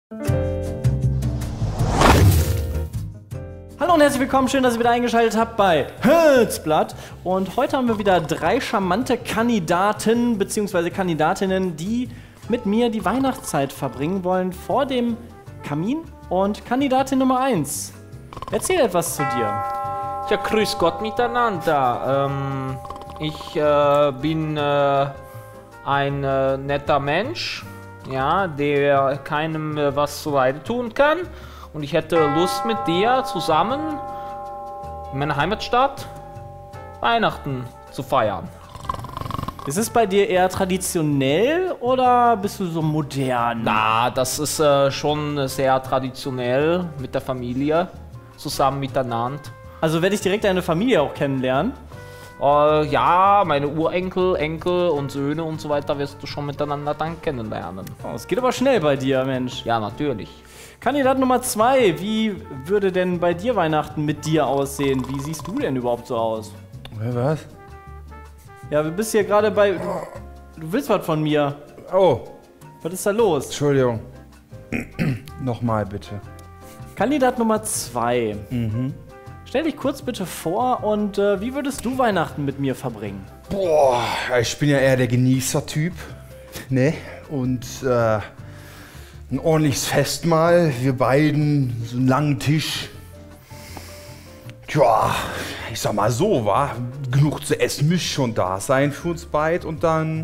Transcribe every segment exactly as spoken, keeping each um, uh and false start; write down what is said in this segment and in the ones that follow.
Hallo und herzlich willkommen, schön, dass ihr wieder eingeschaltet habt bei Hölzblatt. Und heute haben wir wieder drei charmante Kandidaten bzw. Kandidatinnen, die mit mir die Weihnachtszeit verbringen wollen vor dem Kamin. Und Kandidatin Nummer eins, erzähl etwas zu dir. Ja, grüß Gott miteinander. Ähm, ich äh, bin äh, ein äh, netter Mensch, ja, der keinem äh, was zuleide tun kann. Und ich hätte Lust mit dir zusammen in meiner Heimatstadt Weihnachten zu feiern. Ist es bei dir eher traditionell oder bist du so modern? Na, das ist äh, schon sehr traditionell mit der Familie zusammen miteinander. Also werde ich direkt deine Familie auch kennenlernen? Äh, ja, meine Urenkel, Enkel und Söhne und so weiter wirst du schon miteinander dann kennenlernen. Oh, es geht aber schnell bei dir, Mensch. Ja, natürlich. Kandidat Nummer zwei, wie würde denn bei dir Weihnachten mit dir aussehen? Wie siehst du denn überhaupt so aus? Was? Ja, du bist hier gerade bei... Du willst was von mir. Oh, Was ist da los? Entschuldigung. Nochmal bitte. Kandidat Nummer zwei. Mhm. Stell dich kurz bitte vor und äh, wie würdest du Weihnachten mit mir verbringen? Boah, ich bin ja eher der Genießer-Typ. Ne? Und äh, ein ordentliches Festmahl. Wir beiden, so einen langen Tisch. Tja, ich sag mal so, wa? Genug zu essen müsste schon da sein für uns beide. Und dann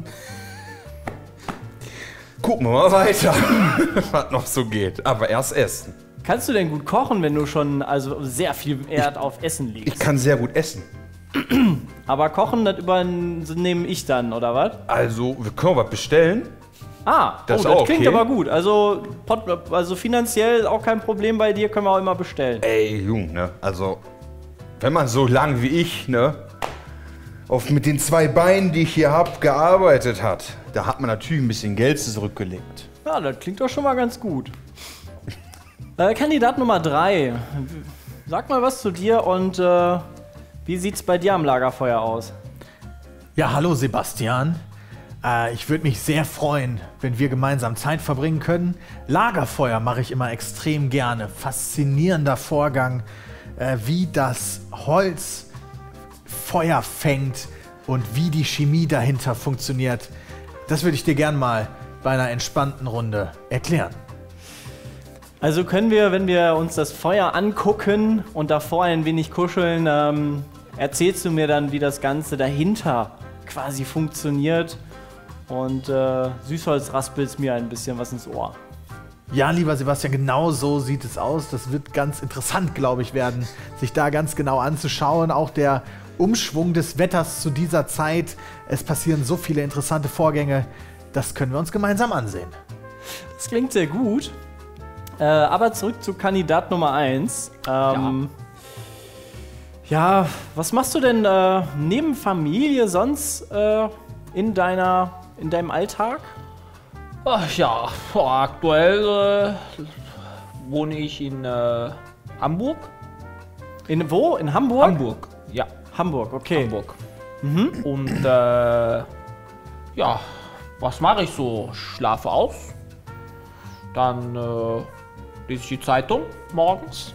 gucken wir mal weiter, was noch so geht. Aber erst essen. Kannst du denn gut kochen, wenn du schon also sehr viel Wert auf Essen legst? Ich kann sehr gut essen. Aber kochen, das übernehme ich dann, oder was? Also, wir können was bestellen. Ah, Das oh, ist das auch klingt okay. aber gut. Also, pot- also finanziell auch kein Problem bei dir, können wir auch immer bestellen. Ey, Jung, ne? Also, wenn man so lang wie ich, ne? Auf mit den zwei Beinen, die ich hier hab, gearbeitet hat, da hat man natürlich ein bisschen Geld zurückgelegt. Ja, das klingt doch schon mal ganz gut. äh, Kandidat Nummer drei. Sag mal was zu dir und äh, wie sieht's bei dir am Lagerfeuer aus? Ja, hallo Sebastian. Äh, ich würde mich sehr freuen, wenn wir gemeinsam Zeit verbringen können. Lagerfeuer mache ich immer extrem gerne. Faszinierender Vorgang, äh, wie das Holz Feuer fängt und wie die Chemie dahinter funktioniert. Das würde ich dir gern mal bei einer entspannten Runde erklären. Also können wir, wenn wir uns das Feuer angucken und davor ein wenig kuscheln, ähm, erzählst du mir dann, wie das Ganze dahinter quasi funktioniert und äh, Süßholz raspelst mir ein bisschen was ins Ohr. Ja, lieber Sebastian, genau so sieht es aus. Das wird ganz interessant, glaube ich, werden, sich da ganz genau anzuschauen. Auch der Umschwung des Wetters zu dieser Zeit. Es passieren so viele interessante Vorgänge. Das können wir uns gemeinsam ansehen. Das klingt sehr gut. Äh, aber zurück zu Kandidat Nummer eins. Ähm, ja. ja, was machst du denn äh, neben Familie sonst äh, in, deiner, in deinem Alltag? Ach ja, aktuell äh, wohne ich in äh, Hamburg. In wo? In Hamburg? Hamburg, ja. Hamburg, okay. Hamburg. Mhm. Und äh, ja, was mache ich so? Schlafe aus. Dann äh, lese ich die Zeitung morgens.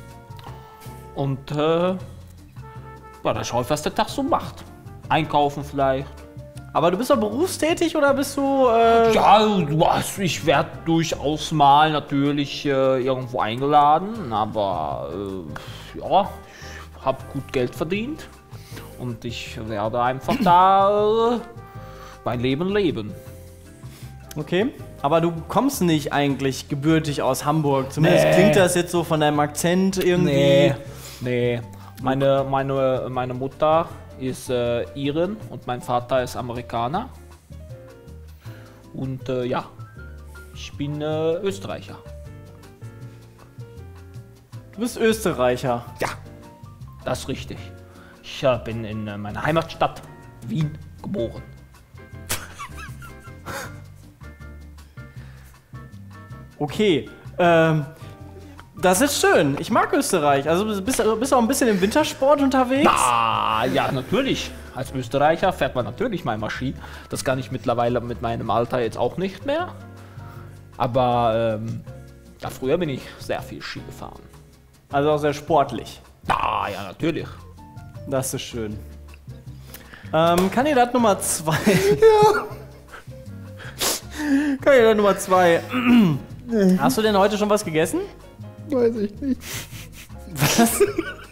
Und äh, ja, dann schaue ich, was der Tag so macht. Einkaufen vielleicht. Aber du bist doch berufstätig oder bist du... Äh Ja, ich werde durchaus mal natürlich äh, irgendwo eingeladen, aber äh, ja, ich habe gut Geld verdient und ich werde einfach da äh, mein Leben leben. Okay, aber du kommst nicht eigentlich gebürtig aus Hamburg. Zumindest Nee. klingt das jetzt so von deinem Akzent irgendwie. Nee, nee. Meine, meine, meine Mutter ist äh, Iren und mein Vater ist Amerikaner. Und äh, ja, ich bin äh, Österreicher. Du bist Österreicher. Ja, das ist richtig. Ich äh, bin in äh, meiner Heimatstadt Wien geboren. Okay, ähm, das ist schön. Ich mag Österreich. Also du bist, du bist auch ein bisschen im Wintersport unterwegs. Ah, ja, natürlich. Als Österreicher fährt man natürlich mal Maschine. Das kann ich mittlerweile mit meinem Alter jetzt auch nicht mehr. Aber ähm, Ja, früher bin ich sehr viel Ski gefahren. Also auch sehr sportlich. Ah, ja, natürlich. Das ist schön. Ähm, Kandidat Nummer zwei. Ja. Kandidat Nummer zwei. Hast du denn heute schon was gegessen? Weiß ich nicht. Was?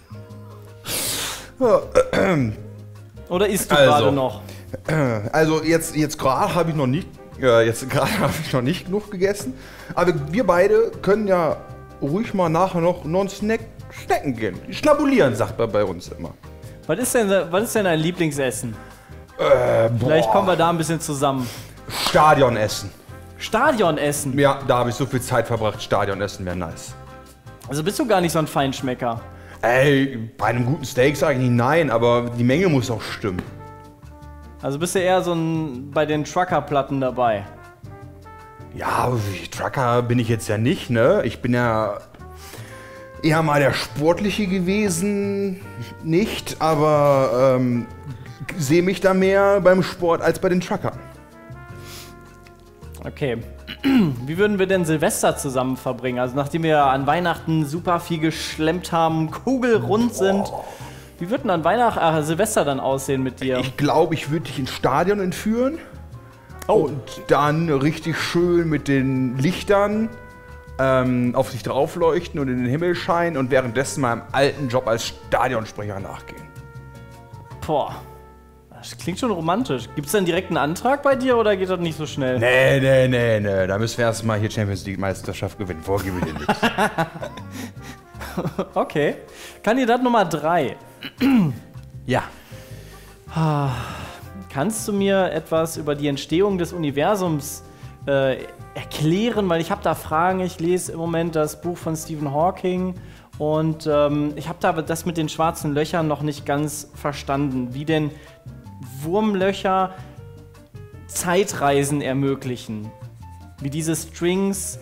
Oder isst du Also. gerade noch? Also jetzt, jetzt gerade habe ich noch nicht, äh, jetzt gerade habe ich noch nicht genug gegessen. Aber wir beide können ja ruhig mal nachher noch, noch einen Snack snacken gehen. Schnabulieren, sagt man bei uns immer. Was ist denn, was ist denn dein Lieblingsessen? Äh, Vielleicht kommen wir da ein bisschen zusammen. Stadionessen. Stadionessen? Ja, da habe ich so viel Zeit verbracht. Stadionessen wäre nice. Also bist du gar nicht so ein Feinschmecker. Ey, bei einem guten Steak sage ich nicht nein, aber die Menge muss auch stimmen. Also bist du eher so ein bei den Trucker-Platten dabei. Ja, Trucker bin ich jetzt ja nicht, ne? Ich bin ja eher mal der Sportliche gewesen, nicht, aber ähm, sehe mich da mehr beim Sport als bei den Truckern. Okay. Wie würden wir denn Silvester zusammen verbringen? Also nachdem wir an Weihnachten super viel geschlemmt haben, kugelrund sind. Wie wird denn an Weihnachten, äh, Silvester dann aussehen mit dir? Ich glaube, ich würde dich ins Stadion entführen. Oh. Und dann richtig schön mit den Lichtern ähm, auf sich draufleuchten und in den Himmel scheinen und währenddessen meinem alten Job als Stadionsprecher nachgehen. Boah. Das klingt schon romantisch. Gibt es denn direkt einen Antrag bei dir oder geht das nicht so schnell? Nee, nee, nee, nee. Da müssen wir erstmal hier Champions League Meisterschaft gewinnen. Vorgebe dir nichts. Okay. Kandidat Nummer drei. Ja. Kannst du mir etwas über die Entstehung des Universums äh, erklären? Weil ich habe da Fragen. Ich lese im Moment das Buch von Stephen Hawking und ähm, ich habe da das mit den schwarzen Löchern noch nicht ganz verstanden, wie denn Wurmlöcher Zeitreisen ermöglichen. Wie diese Strings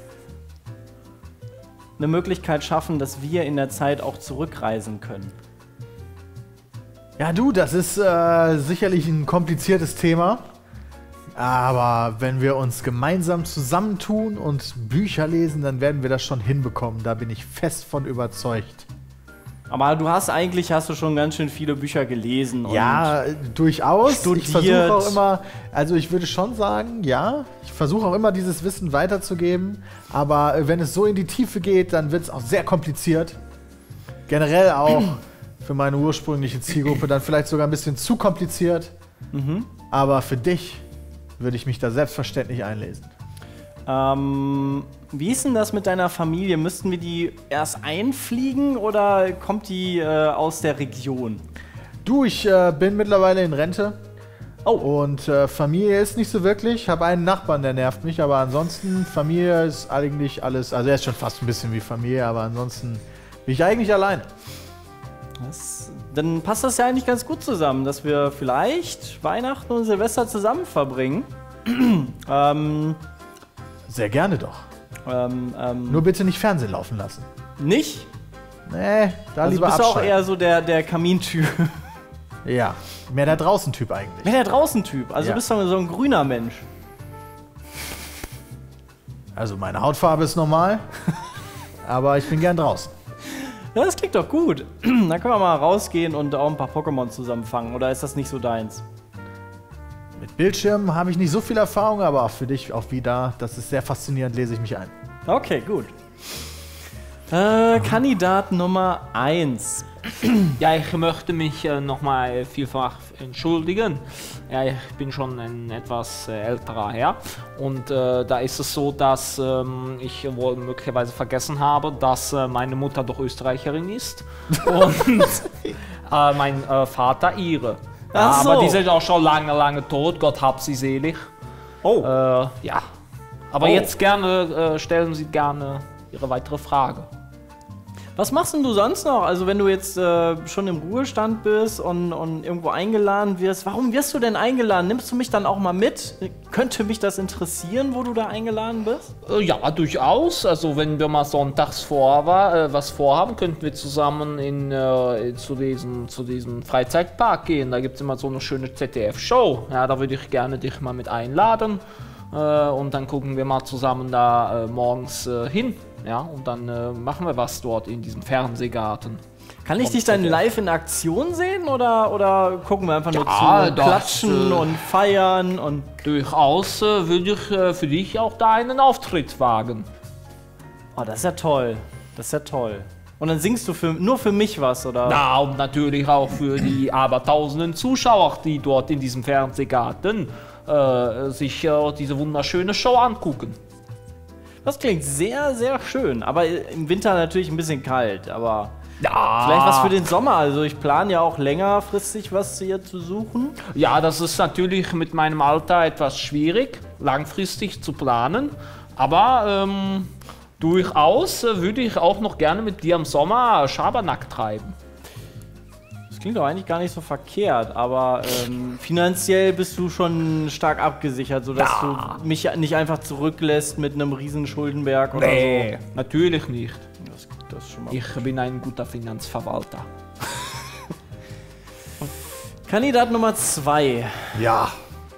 eine Möglichkeit schaffen, dass wir in der Zeit auch zurückreisen können. Ja, du, das ist äh, sicherlich ein kompliziertes Thema. Aber wenn wir uns gemeinsam zusammentun und Bücher lesen, dann werden wir das schon hinbekommen. Da bin ich fest von überzeugt. Aber du hast eigentlich hast du schon ganz schön viele Bücher gelesen. Und Ja, durchaus. studiert. Ich versuche auch immer, also ich würde schon sagen, ja, ich versuche auch immer dieses Wissen weiterzugeben. Aber äh, wenn es so in die Tiefe geht, dann wird es auch sehr kompliziert. Generell auch für meine ursprüngliche Zielgruppe dann vielleicht sogar ein bisschen zu kompliziert. Mhm. Aber für dich würde ich mich da selbstverständlich einlesen. Ähm, wie ist denn das mit deiner Familie? Müssten wir die erst einfliegen oder kommt die äh, aus der Region? Du, ich äh, bin mittlerweile in Rente. Oh. Und äh, Familie ist nicht so wirklich. Ich habe einen Nachbarn, der nervt mich. Aber ansonsten, Familie ist eigentlich alles. Also er ist schon fast ein bisschen wie Familie, aber ansonsten bin ich eigentlich allein. Das, dann passt das ja eigentlich ganz gut zusammen, dass wir vielleicht Weihnachten und Silvester zusammen verbringen. ähm, Sehr gerne doch. ähm, ähm, Nur bitte nicht Fernsehen laufen lassen. nicht? Nee, da Also lieber bist du auch abschalten. eher so der, der Kamintyp. Ja, mehr der Draußen-Typ eigentlich. Mehr der Draußen-Typ. Also Ja. bist du so ein grüner Mensch. Also meine Hautfarbe ist normal, aber ich bin gern draußen. Ja, das klingt doch gut. Dann können wir mal rausgehen und auch ein paar Pokémon zusammen fangen. Oder ist das nicht so deins? Mit Bildschirmen habe ich nicht so viel Erfahrung, aber auch für dich auch wieder, das ist sehr faszinierend, lese ich mich ein. Okay, gut. Äh, Kandidat Nummer eins. Ja, ich möchte mich äh, nochmal vielfach entschuldigen. Ja, ich bin schon ein etwas äh, älterer Herr und äh, da ist es so, dass ähm, ich wohl möglicherweise vergessen habe, dass äh, meine Mutter doch Österreicherin ist und äh, mein äh, Vater ihre. Ja, Ach so. aber die sind auch schon lange, lange tot, Gott hab sie selig. Oh. Äh, ja, aber Oh. jetzt gerne, äh, stellen Sie gerne Ihre weitere Frage. Was machst denn du sonst noch? Also wenn du jetzt äh, schon im Ruhestand bist und, und irgendwo eingeladen wirst, warum wirst du denn eingeladen? Nimmst du mich dann auch mal mit? Könnte mich das interessieren, wo du da eingeladen bist? Äh, Ja, durchaus. Also wenn wir mal sonntags vor, war, äh, was vorhaben, könnten wir zusammen in, äh, zu, diesem, zu diesem Freizeitpark gehen. Da gibt es immer so eine schöne Z D F-Show. Ja, da würde ich gerne dich mal mit einladen. Äh, und dann gucken wir mal zusammen da äh, morgens äh, hin. Ja, und dann äh, machen wir was dort in diesem Fernsehgarten. Kann ich dich dann live in Aktion sehen oder, oder gucken wir einfach nur Ja, zu, das, klatschen äh, und feiern und... Durchaus äh, würde ich äh, für dich auch da einen Auftritt wagen. Oh, das ist ja toll. Das ist ja toll. Und dann singst du für, nur für mich was, oder? Na, und natürlich auch für die abertausenden Zuschauer, die dort in diesem Fernsehgarten äh, sich äh, diese wunderschöne Show angucken. Das klingt sehr, sehr schön. Aber im Winter natürlich ein bisschen kalt, aber... Ja. Vielleicht was für den Sommer. Also ich plane ja auch längerfristig was hier zu suchen. Ja, das ist natürlich mit meinem Alter etwas schwierig, langfristig zu planen. Aber ähm, durchaus äh, würde ich auch noch gerne mit dir im Sommer Schabernack treiben. Das klingt doch eigentlich gar nicht so verkehrt, aber ähm, finanziell bist du schon stark abgesichert, sodass Ja. du mich nicht einfach zurücklässt mit einem riesen Schuldenberg oder Nee, natürlich nicht. so. Das, das ist schon mal Ich bin ein guter Finanzverwalter. Kandidat Nummer zwei. Ja.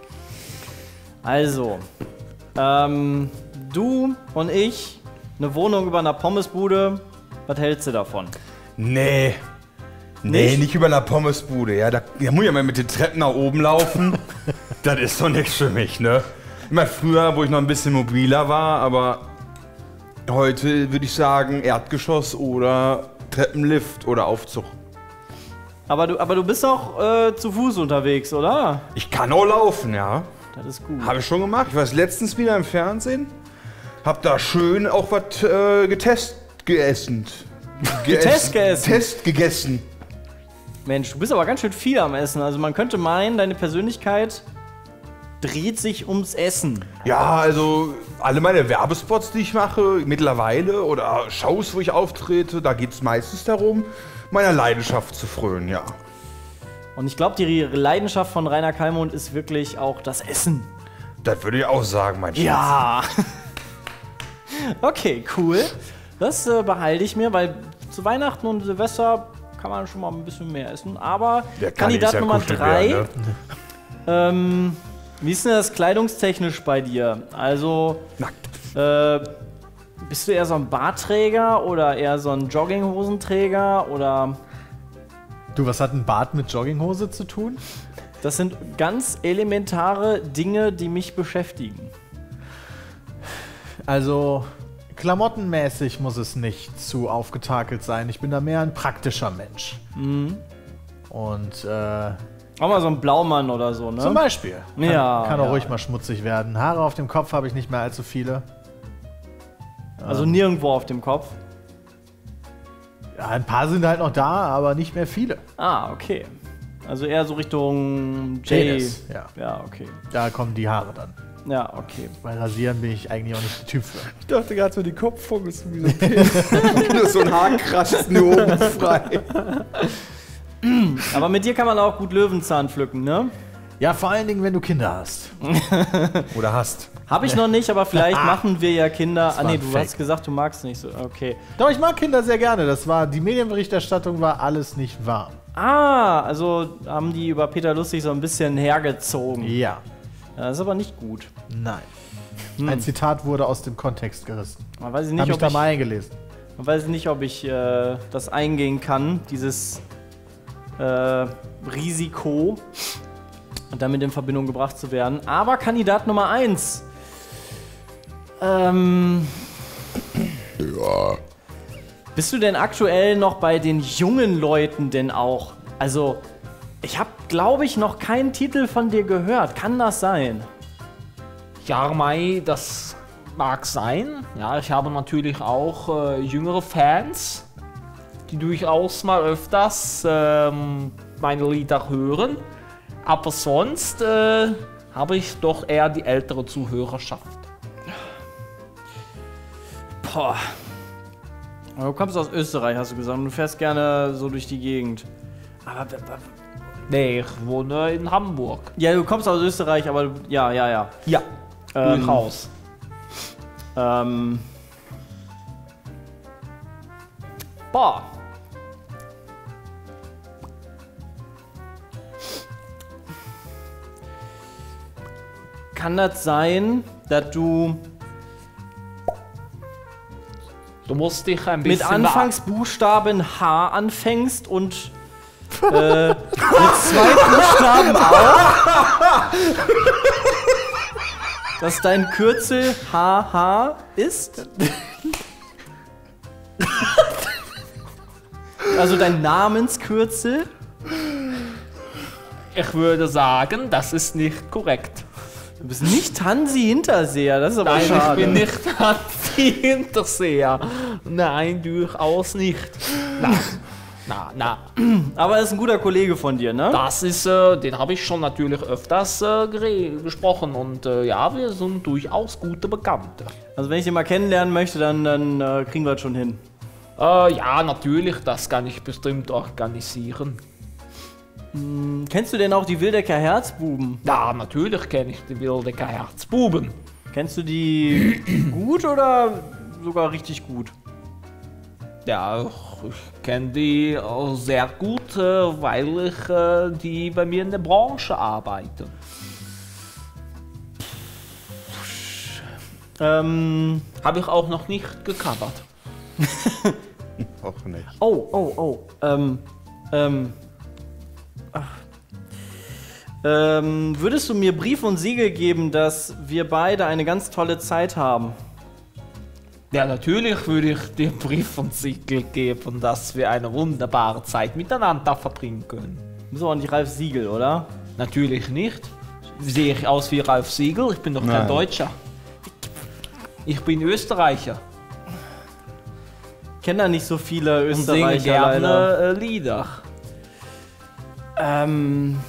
Also, ähm, du und ich, eine Wohnung über einer Pommesbude. Was hältst du davon? Nee. Nee, Nicht? nicht, über einer Pommesbude. Ja, da, da muss ich ja mal mit den Treppen nach oben laufen. Das ist doch nichts für mich, ne? Immer früher, wo ich noch ein bisschen mobiler war, aber heute würde ich sagen Erdgeschoss oder Treppenlift oder Aufzug. Aber du, aber du bist auch äh, zu Fuß unterwegs, oder? Ich kann auch laufen, ja. Das ist gut. Habe ich schon gemacht. Ich war letztens wieder im Fernsehen. Hab da schön auch was äh, getest gegessen. Getest gegessen? Test gegessen. Mensch, du bist aber ganz schön viel am Essen. Also man könnte meinen, deine Persönlichkeit dreht sich ums Essen. Ja, also alle meine Werbespots, die ich mache, mittlerweile oder Shows, wo ich auftrete, da geht es meistens darum, meiner Leidenschaft zu frönen, ja. Und ich glaube, die Leidenschaft von Rainer Kallmund ist wirklich auch das Essen. Das würde ich auch sagen, mein Schatz. Ja. Okay, cool. Das äh, behalte ich mir, weil zu Weihnachten und Silvester kann man schon mal ein bisschen mehr essen. Aber Der Kanni Kandidat ist ja Nummer Kuschelbär, drei. ne? Ähm, wie ist denn das kleidungstechnisch bei dir? Also, Nackt. äh, bist du eher so ein Bartträger oder eher so ein Jogginghosenträger oder... Du, was hat ein Bart mit Jogginghose zu tun? Das sind ganz elementare Dinge, die mich beschäftigen. Also, klamottenmäßig muss es nicht zu aufgetakelt sein. Ich bin da mehr ein praktischer Mensch. Mhm. Und, äh, Auch mal so ein Blaumann oder so, ne? zum Beispiel. Kann, Ja, kann auch ja. ruhig mal schmutzig werden. Haare auf dem Kopf habe ich nicht mehr allzu viele. Also nirgendwo auf dem Kopf. Ja, ein paar sind halt noch da, aber nicht mehr viele. Ah, okay. Also eher so Richtung J. Penis, ja. Ja, okay. Da kommen die Haare dann. Ja, okay. Bei Rasieren bin ich eigentlich auch nicht der Typ für. Ich dachte gerade so, die Kopfform ist wie so ein Penis. Nur so ein Haarkratz nur oben frei. Aber mit dir kann man auch gut Löwenzahn pflücken, ne? Ja, vor allen Dingen, wenn du Kinder hast. Oder hast. Habe ich noch nicht, aber vielleicht machen wir ja Kinder. Ah, war nee, ein du Fake. hast gesagt, du magst nicht so. Okay. Doch, ich mag Kinder sehr gerne. Das war, die Medienberichterstattung war alles nicht wahr. Ah, also haben die über Peter Lustig so ein bisschen hergezogen. Ja. Ja, das ist aber nicht gut. Nein. Ein Zitat wurde aus dem Kontext gerissen. Man weiß Habe nicht, ich ob da ich, mal eingelesen. man weiß nicht, ob ich äh, das eingehen kann, dieses äh, Risiko, und damit in Verbindung gebracht zu werden. Aber Kandidat Nummer eins. Ähm, Ja. bist du denn aktuell noch bei den jungen Leuten denn auch? Also, ich habe, glaube ich, noch keinen Titel von dir gehört. Kann das sein? Ja, Mai, das mag sein. Ja, ich habe natürlich auch äh, jüngere Fans, die durchaus mal öfters ähm, meine Lieder hören. Aber sonst äh, habe ich doch eher die ältere Zuhörerschaft. Boah. Aber du kommst aus Österreich, hast du gesagt. Und du fährst gerne so durch die Gegend. Aber, Nee, ich wohne in Hamburg. ja, du kommst aus Österreich, aber du, ja, ja, ja. Ja, Ähm, durchaus. Ähm. Boah. Kann das sein, dass du Du musst dich ein bisschen... mit Anfangsbuchstaben H anfängst und äh, mit zwei Buchstaben auch, dass dein Kürzel H H ist. Also dein Namenskürzel. Ich würde sagen, das ist nicht korrekt. Du bist nicht Hansi Hinterseher, das ist aber Nein, schade. ich bin nicht Hansi Hinterseher. Nein, durchaus nicht. Na, na, na. Aber er ist ein guter Kollege von dir, ne? Das ist, äh, den habe ich schon natürlich öfters äh, gere- gesprochen und äh, ja, wir sind durchaus gute Bekannte. Also wenn ich den mal kennenlernen möchte, dann, dann äh, kriegen wir das schon hin. Äh, ja, natürlich, das kann ich bestimmt organisieren. Hm, kennst du denn auch die Wildecker Herzbuben? Ja, natürlich kenne ich die Wildecker Herzbuben. Kennst du die gut oder sogar richtig gut? Ja, ich kenne die äh, sehr gut, äh, weil ich äh, die bei mir in der Branche arbeite. Ähm, Habe ich auch noch nicht gecovert. Auch nicht. oh, oh, oh, ähm, ähm, ach. Ähm, würdest du mir Brief und Siegel geben, dass wir beide eine ganz tolle Zeit haben? Ja, natürlich würde ich dir Brief und Siegel geben, dass wir eine wunderbare Zeit miteinander verbringen können. Du bist auch nicht Ralf Siegel, oder? Natürlich nicht. Sehe ich aus wie Ralf Siegel? Ich bin doch kein Nein. Deutscher. Ich bin Österreicher Ich kenne da nicht so viele und singe Österreicher leider. gerne äh, Lieder. Ähm.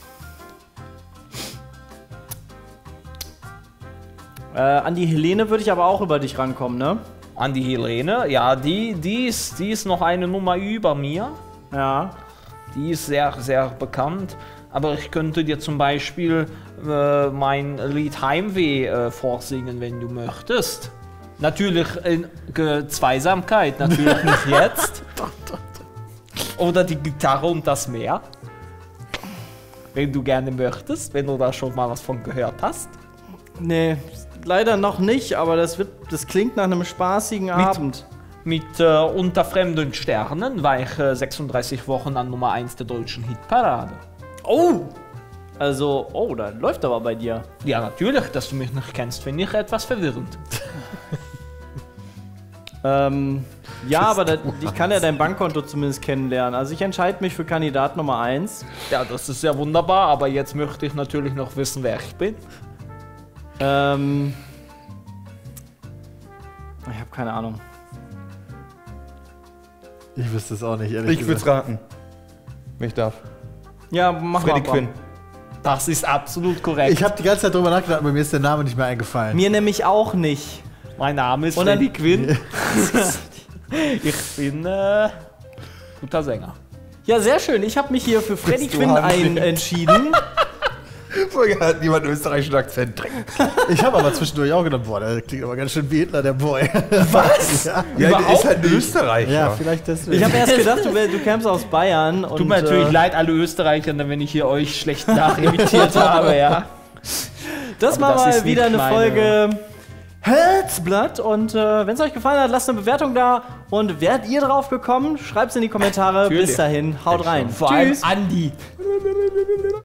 Äh, an die Helene würde ich aber auch über dich rankommen, ne? An die Helene, ja, die, die, ist, die ist noch eine Nummer über mir. Ja. Die ist sehr, sehr bekannt. Aber ich könnte dir zum Beispiel äh, mein Lied Heimweh äh, vorsingen, wenn du möchtest. Natürlich in Ge- Zweisamkeit, natürlich nicht jetzt. Oder die Gitarre und das Meer. Wenn du gerne möchtest, wenn du da schon mal was von gehört hast. Nee, leider noch nicht, aber das wird, das klingt nach einem spaßigen Abend. Mit äh, Unter fremden Sternen war ich äh, sechsunddreißig Wochen an Nummer eins der deutschen Hitparade. Oh! Also, oh, da läuft aber bei dir. Ja, natürlich, dass du mich nicht kennst, finde ich etwas verwirrend. Ähm, ja, aber da, ich kann ja dein Bankkonto zumindest kennenlernen. Also ich entscheide mich für Kandidat Nummer eins. Ja, das ist ja wunderbar, aber jetzt möchte ich natürlich noch wissen, wer ich bin. Ähm, ich habe keine Ahnung. Ich wüsste es auch nicht, ehrlich Ich würde es gesagt. raten. Wenn ich darf. Ja, mach Freddy mal. Quinn. Das ist absolut korrekt. Ich habe die ganze Zeit drüber nachgedacht, aber mir ist der Name nicht mehr eingefallen. Mir nämlich auch nicht. mein Name ist Und dann- Freddy Quinn. Ich bin äh, guter Sänger. Ja, sehr schön. Ich habe mich hier für Freddy Bist du Quinn Hansi? ein entschieden. Vorher hat niemand einen österreichischen Akzent. Ich habe aber zwischendurch auch gedacht, boah, der klingt aber ganz schön wie Hitler, der Boy. Was? Ja, Ja, der Überhaupt ist halt ein nicht. Österreicher. ja vielleicht deswegen. Ich habe erst gedacht, du, wär- du kämst aus Bayern. Und, Tut mir natürlich äh, leid, alle Österreicher, wenn ich hier euch schlecht nachimitiert habe, ja. Das Aber war das mal ist wieder nicht eine meine- Folge Herzblatt. Und äh, wenn es euch gefallen hat, lasst eine Bewertung da. Und wärt ihr drauf gekommen? Schreibt es in die Kommentare. Natürlich. Bis dahin, haut rein. Vor allem Tschüss. Andi.